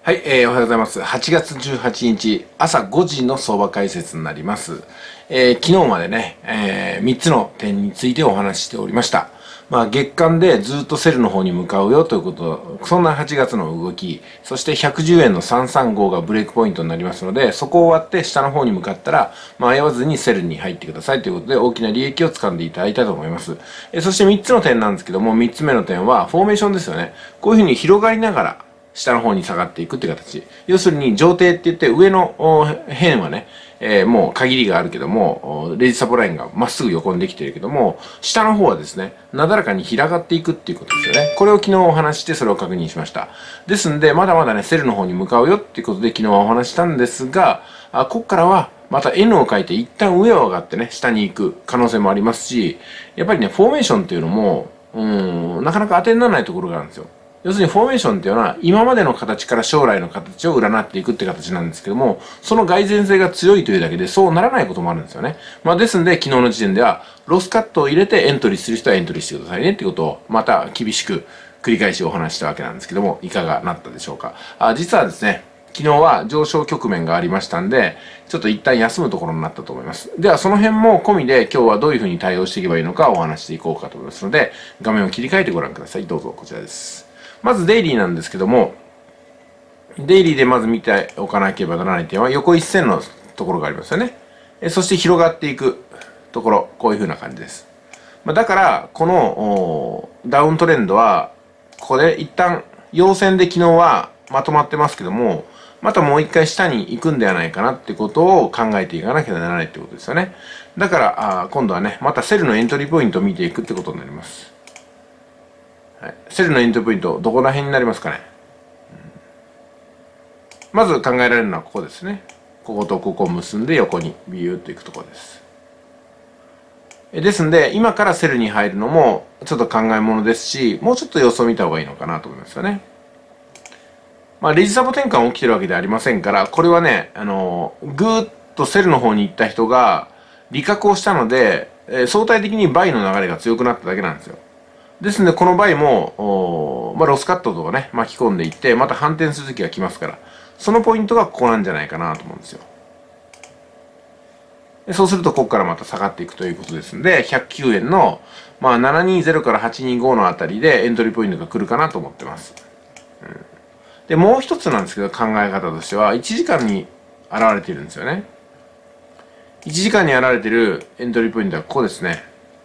はい、おはようございます。8月18日朝5時の相場解説になります。昨日までね、3つの点についてお話ししておりました。月間でずっとセルの方に向かうよということ、そんな8月の動き、そして110円の335がブレイクポイントになりますので、そこを割って下の方に向かったら、迷わずにセルに入ってくださいということで、大きな利益を掴んでいただいたと思います。そして3つの点なんですけども、3つ目の点は、フォーメーションですよね。こういうふうに広がりながら、下の方に下がっていくっていう形。要するに上底って言って上の辺はね、もう限りがあるけども、レジサポラインがまっすぐ横にできてるけども、下の方はですね、なだらかに広がっていくっていうことですよね。これを昨日お話してそれを確認しました。ですんで、まだまだね、セルの方に向かうよっていうことで昨日はお話したんですが、ここからはまた N を書いて一旦上を上がってね、下に行く可能性もありますし、やっぱりね、フォーメーションっていうのも、なかなか当てにならないところがあるんですよ。要するにフォーメーションっていうのは今までの形から将来の形を占っていくって形なんですけども、その蓋然性が強いというだけでそうならないこともあるんですよね。ですんで昨日の時点ではロスカットを入れてエントリーする人はエントリーしてくださいねっていうことをまた厳しく繰り返しお話したわけなんですけども、いかがなったでしょうか。実はですね、昨日は上昇局面がありましたんで、ちょっと一旦休むところになったと思います。ではその辺も込みで今日はどういうふうに対応していけばいいのかお話していこうかと思いますので、画面を切り替えてご覧ください。どうぞこちらです。まずデイリーなんですけども、デイリーでまず見ておかなければならない点は横一線のところがありますよね。そして広がっていくところ、こういう風な感じです。だから、このダウントレンドは、ここで一旦陽線で昨日はまとまってますけども、またもう一回下に行くんではないかなってことを考えていかなきゃならないってことですよね。だから、今度はね、またセルのエントリーポイントを見ていくってことになります。はい、セルのエントリーポイント、どこら辺になりますかね。まず考えられるのはここですね。こことここを結んで横にビューっといくところです。ですんで、今からセルに入るのもちょっと考えものですし、もうちょっと様子を見た方がいいのかなと思いますよね。レジサポ転換起きてるわけではありませんから、これはね、ぐーっとセルの方に行った人が利確をしたので、相対的にバイの流れが強くなっただけなんですよ。ですので、この場合も、ロスカットとかね、巻き込んでいって、また反転するときが来ますから、そのポイントがここなんじゃないかなと思うんですよ。でそうすると、ここからまた下がっていくということですので、109円の、720から825のあたりでエントリーポイントが来るかなと思ってます。で、もう一つなんですけど、考え方としては、1時間に現れているんですよね。1時間に現れているエントリーポイントはここですね。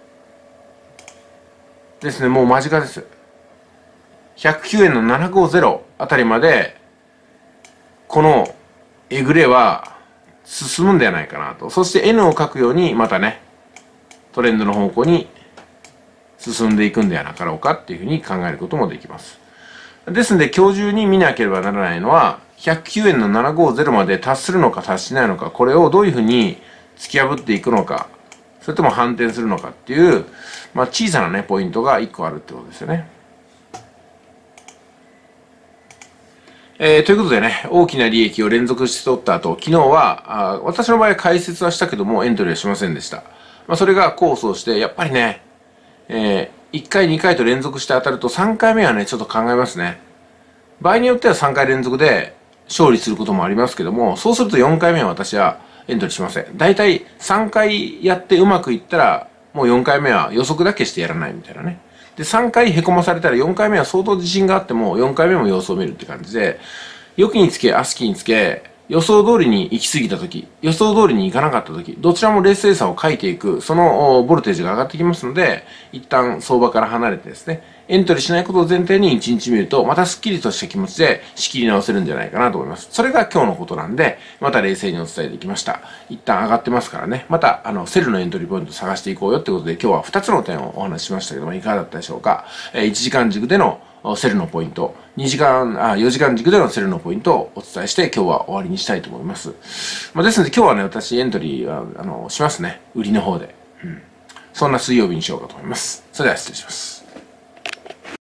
ですね、もう間近です。109円の750あたりまで、このえぐれは進むんではないかなと。そして N を書くように、またね、トレンドの方向に進んでいくんではなかろうかっていうふうに考えることもできます。ですので、今日中に見なければならないのは、109円の750まで達するのか達しないのか、これをどういうふうに突き破っていくのか、それとも反転するのかっていう、小さなね、ポイントが1個あるってことですよね。ということでね、大きな利益を連続して取った後、昨日は、私の場合は解説はしたけども、エントリーはしませんでした。それが功を奏して、やっぱりね、1回、2回と連続して当たると、3回目はね、ちょっと考えますね。場合によっては3回連続で勝利することもありますけども、そうすると4回目は私はエントリーしません。だいたい3回やってうまくいったら、もう4回目は予測だけしてやらないみたいなね。で、3回へこまされたら4回目は相当自信があっても、4回目も様子を見るって感じで、良きにつけ、悪しきにつけ、予想通りに行き過ぎたとき、予想通りに行かなかったとき、どちらも冷静さを書いていく、そのボルテージが上がってきますので、一旦相場から離れてですね、エントリーしないことを前提に1日見ると、またスッキリとした気持ちで仕切り直せるんじゃないかなと思います。それが今日のことなんで、また冷静にお伝えできました。一旦上がってますからね、またセルのエントリーポイントを探していこうよってことで、今日は2つの点をお話ししましたけども、いかがだったでしょうか。1時間軸でのセルのポイント、4時間軸でのセルのポイントをお伝えして、今日は終わりにしたいと思います。ですので今日はね、私エントリーは、しますね。売りの方で。そんな水曜日にしようかと思います。それでは失礼します。